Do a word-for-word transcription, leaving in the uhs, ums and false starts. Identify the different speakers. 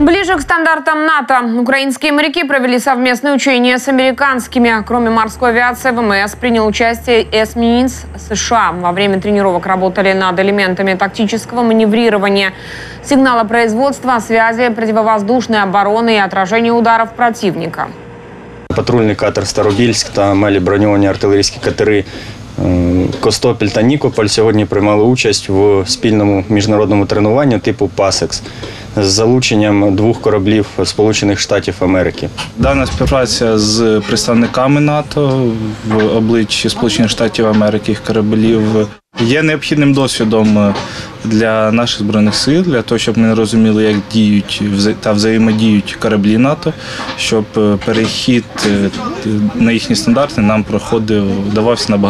Speaker 1: Ближе к стандартам НАТО. Украинские моряки провели совместные учения с американскими. Кроме морской авиации, ВМС принял участие эсминец США. Во время тренировок работали над элементами тактического маневрирования, сигналопроизводства, связи, противовоздушной обороны и отражения ударов противника.
Speaker 2: Патрульний катер «Старобільськ» та малі броньовані артилерійські катери «Костопіль» та «Нікополь» сьогодні приймали участь в спільному міжнародному тренуванні типу «Пасекс» з залученням двох кораблів Сполучених Штатів Америки.
Speaker 3: Дана співпраця з представниками НАТО в обличчі Сполучених Штатів Америки, їх кораблів, є необхідним досвідом для наших Збройних сил, для того, щоб ми розуміли, як діють та взаємодіють кораблі НАТО, щоб перехід на їхні стандарти нам проходив, давався набагато.